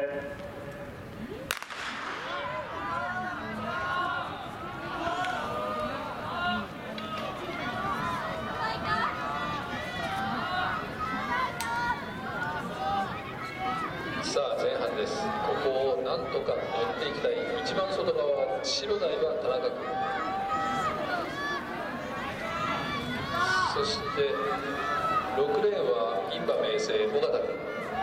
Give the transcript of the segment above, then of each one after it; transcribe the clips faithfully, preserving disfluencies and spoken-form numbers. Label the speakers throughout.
Speaker 1: さあ前半です。ここをなんとか乗っていきたい。一番外側、白台は田中君、そしてろくレーンは印馬明星尾形君。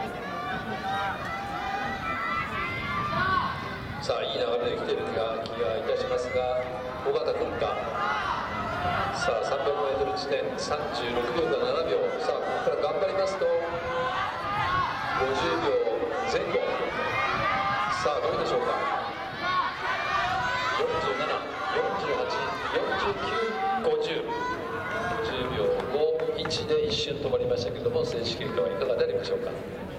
Speaker 1: さあいい流れで来ている気が気がいたしますが、尾形君か。さあ さんびゃくメートル 地点さんじゅうろくびょうかななびょう。さあここから頑張りますとごじゅうびょうぜん後。さあどうでしょうか。よんじゅうなな、よんじゅうはち、よんじゅうきゅう、ごじゅう、ごじゅうびょうご、いちで一瞬止まりましたけれども、正式結果はいかがでありましょうか。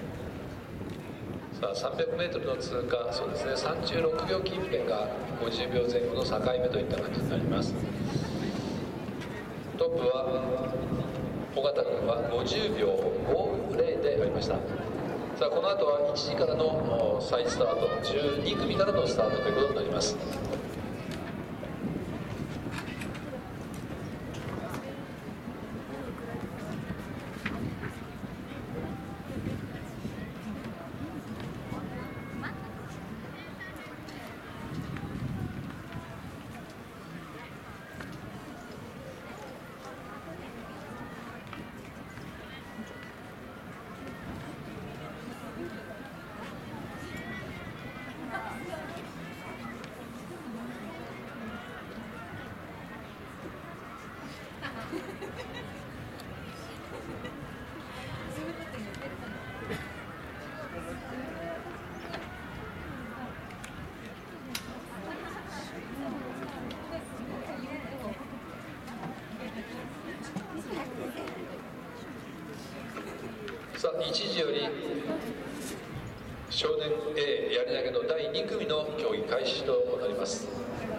Speaker 1: さあ さんびゃくメートル の通過、そうですね、さんじゅうろくびょうキープ点がごじゅうびょうぜん後の境目といった感じになります。トップは尾形君はごじゅうびょうごゼロでありました。さあこの後はいちじからの再スタート、じゅうにくみからのスタートということになります。さあいちじより少年 A やり投げのだいにくみの競技開始となります。